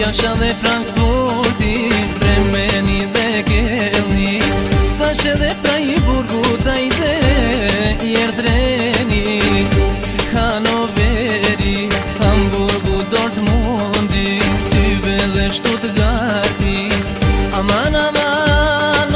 Jasha dhe Frankfurti, Bremeni dhe Kelni, tash edhe Freiburgu tajde Jertreni, Hanoveri, Hamburgu, Dortmundi, Tyve dhe Stuttgarti, aman aman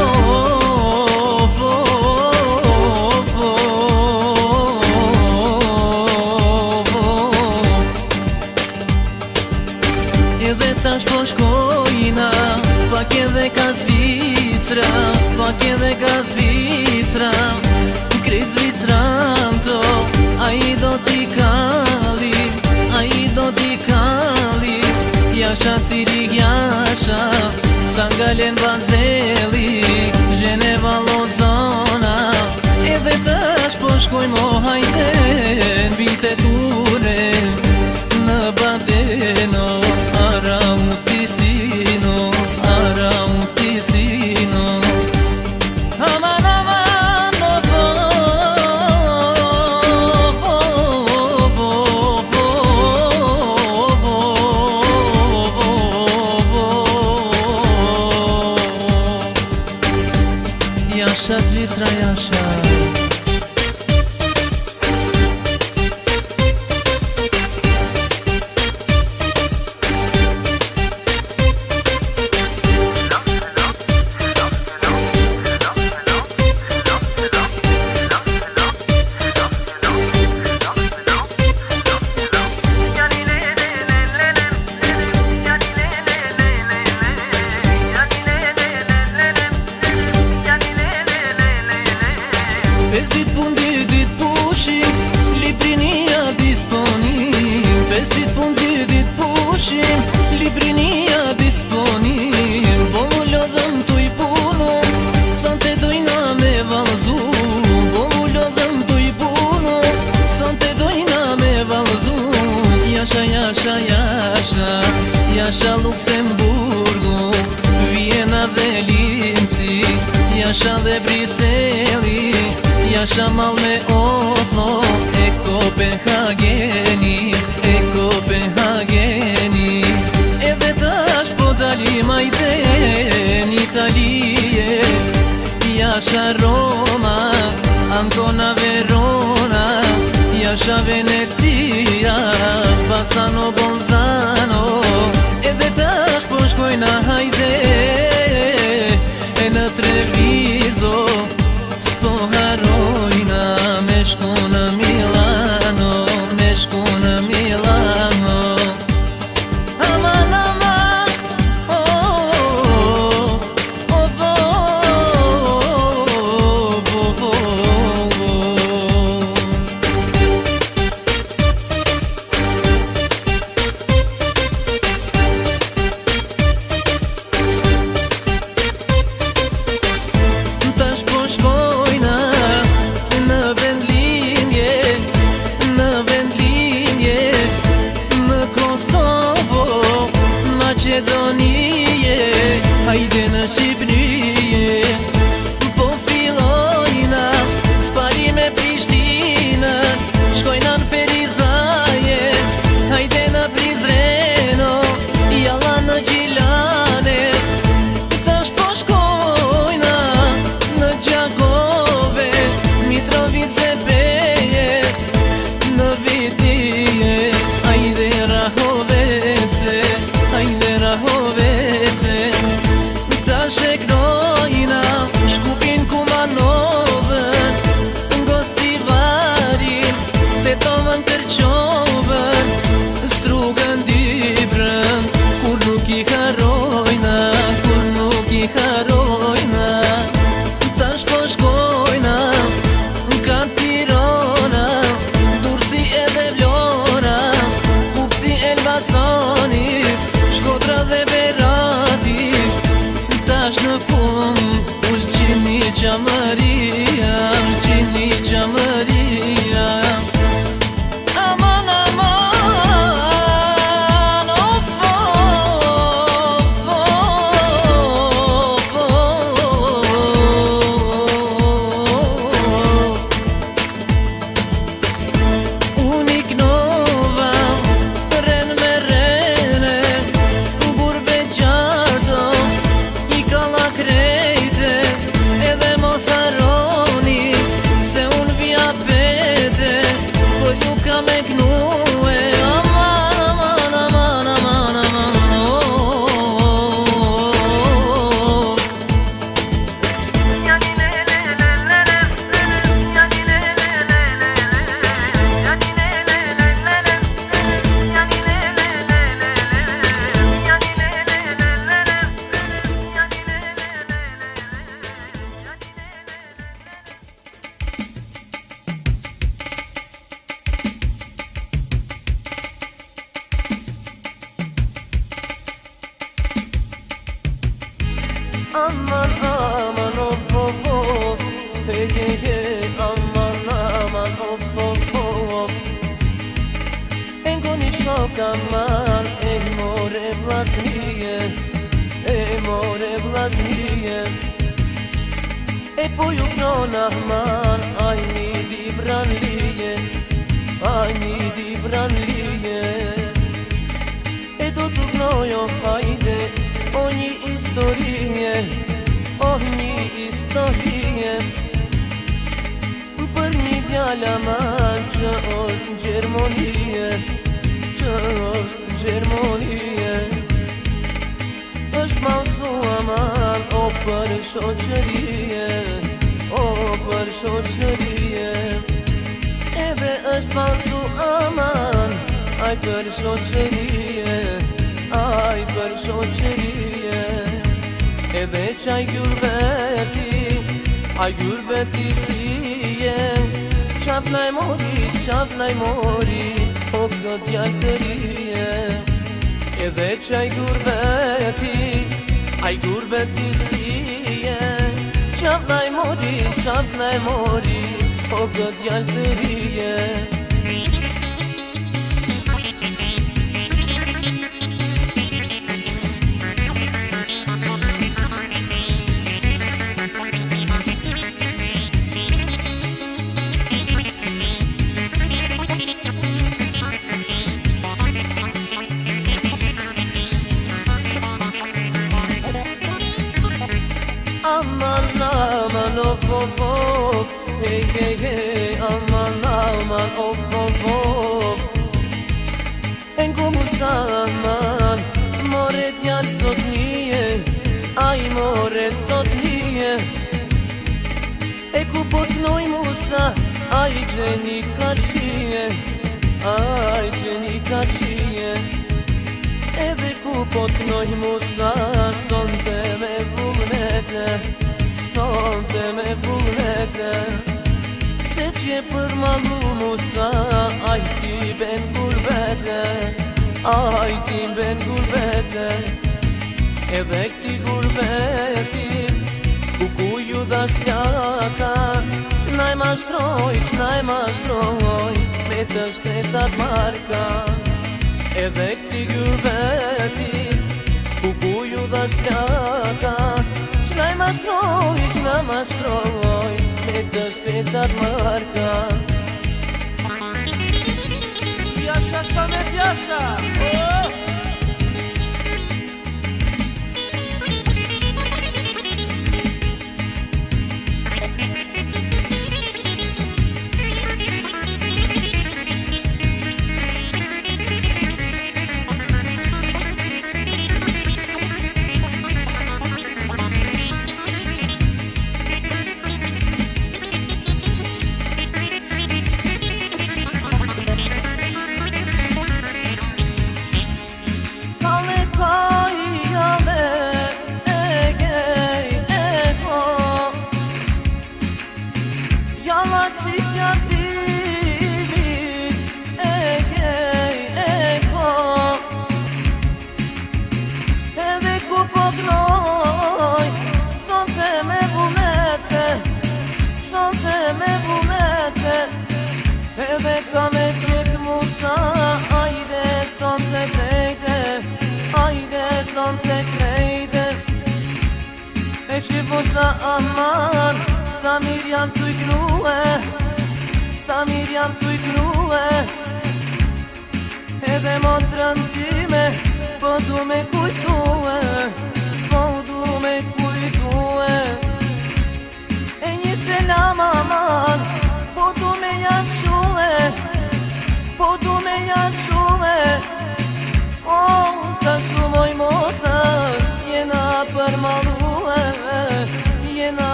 edhe tash po shkojna, pak edhe ka Zvicra, pak edhe ka Zvicra, krejt Zvicranto, a i do t'i kalli, a i do t'i kalli, Jasha Cirik Jasha, Sangalen Bazeli, Geneva Lozona, edhe tash po shkoj mo hajde, vinte ture, në Badeno, Arautisino, Arautisino, aman aman Jasha Zvicra Jasha. Pes dit pun, dy dit pushim, librinia disponim. Pes dit pun, dy dit pushim, librinia disponim. Bo mu lodhëm tu i punu, son te dojna me valzu. Bo mu lodhëm tu i punu, son te dojna me valzu. Jasha, Jasha, Jasha, Jasha Luxemburgu, Viena dhe Linci, Jasha dhe Briseli, Jasha Malme Oslo, e Kopenhageni, e Kopenhageni. Edhe tash po dalim ajde n'Italie, Jasha Roma, Ancona Verona, Jasha Venezia, Bassano Bolzano. Edhe tash po shkojna hajde e në Treviso, s'po harojna me shku në Milano, me shku në Milano. Aman aman tash po shkojna në vendlinje, në vendlinje, në Kosovo, Macedonije, hajde në Shqipënije. Po fillojna spari me Prishtinën, shkojna në Ferizaje, hajde në Prizreno, jalla në Gjilane. Tash po shkojna në Gjakove, Mitrovice Peje, në Vitije, hajde Rahovece, hajde Rahovece. Tash e knojna Shkupin, Kumanovën, Gostivarin, Tetovën, Kërqovën, Strugën, Dibrën, kur nuk i harojna, kur nuk i harojna. Tash po shkojna ka Tirana, Durrësi edhe Vlora, Kuksi, Elbasani, Shkodra dhe Berati. Tash në fund Ulqini Gjamëria, Ulqini Gjamëria. Aman aman Aman aman of of of, hey hey hey, aman aman of of of. Engoni shok aman, more vladnije, more vladnije. Po juknon aman, aj mi di branlije, aj mi di branlije. Do tu gnojo hajde, oni istorije, oni istorije. Për një djala man që është në Gjermonije, që është në Gjermonije. është malsu aman, o për shoqërije, o për shoqërije. Edhe është malsu aman, aj për shoqërije, aj për shoqërije. Edhe qaj gurbeti, aj gurbeti sije. Qafnaj mori, o këtë djaltërije. Edhe qaj gurbeti, aj gurbeti sije. Qafnaj mori, o këtë djaltërije. Aman aman of of of, hey hey hey, aman aman of of of. Enko musaman, more djallë sot nije, aj more sot nije. E ku po t'noj musa, aj gjeni kaqije, aj gjeni kaqije. Edhe ku po t'noj musa, sonte me vullnete, sonte me vullnete. Se që për malu musa, aj ti ben gurbete, aj ti ben gurbete. Edhe këti gurbetit, ku ju da shljaka, naj mashtroj, me të shtetat marka. Edhe këti gurbetit, ku ju da shljaka, qnaj mashtroj, me të shtetat marka. Jasha Samet Jasha, oh! Edhe ka me tjetë musa, ajde son të krejte, ajde son të krejte. E shqipo sa aman, sa mir jam t'u iknue, sa mir jam t'u iknue. Edhe motrën ti